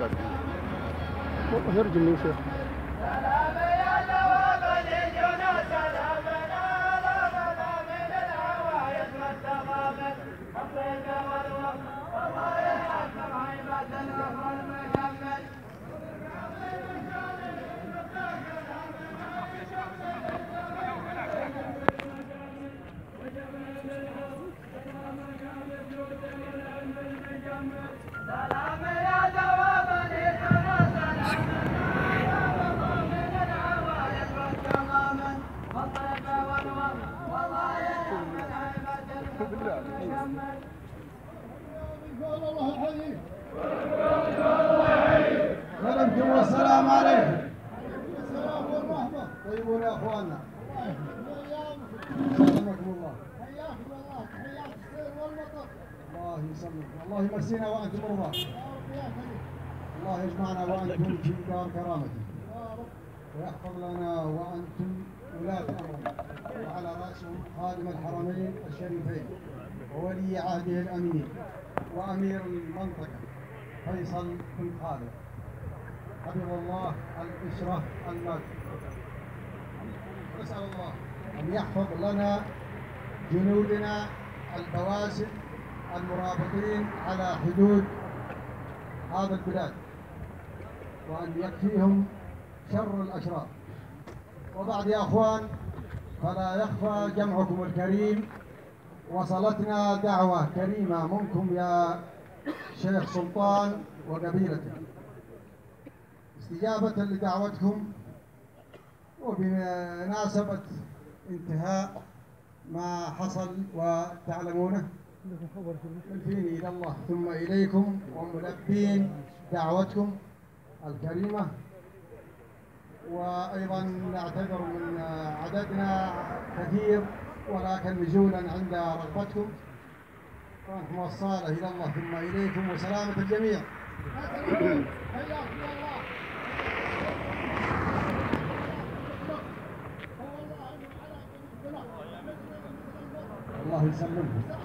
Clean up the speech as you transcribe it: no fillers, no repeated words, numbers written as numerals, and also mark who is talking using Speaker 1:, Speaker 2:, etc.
Speaker 1: والله يرجم من شيخ.
Speaker 2: سلامكم والسلام عليكم. السلام والرحمة. طيبون يا اخواننا. سلمكم الله. حياكم الله. تحيات السير والمطر. الله يسلمكم. الله يمسينا وانتم رضا. الله يجمعنا وانتم في دار كرامته. ويحفظ لنا وانتم ولاة امرنا. وعلى راسهم خادم الحرمين الشريفين وولي عهده الامين وامير المنطقه فيصل بن خالد حفظ الله الاسره المالكه. نسال الله ان يحفظ لنا جنودنا البواسل المرابطين على حدود هذا البلاد وان يكفيهم شر الاشرار. وبعد يا اخوان فلا يخفى جمعكم الكريم وصلتنا دعوة كريمة منكم يا شيخ سلطان وقبيلته استجابة لدعوتكم وبمناسبة انتهاء ما حصل وتعلمونه ملفين إلى الله ثم إليكم وملبين دعوتكم الكريمة. وأيضا نعتذر من عددنا كثير ولكن نزولا عند رغبتكم ونحن والصالة إلى الله ثم إليكم وسلامة الجميع. الله يسلمكم.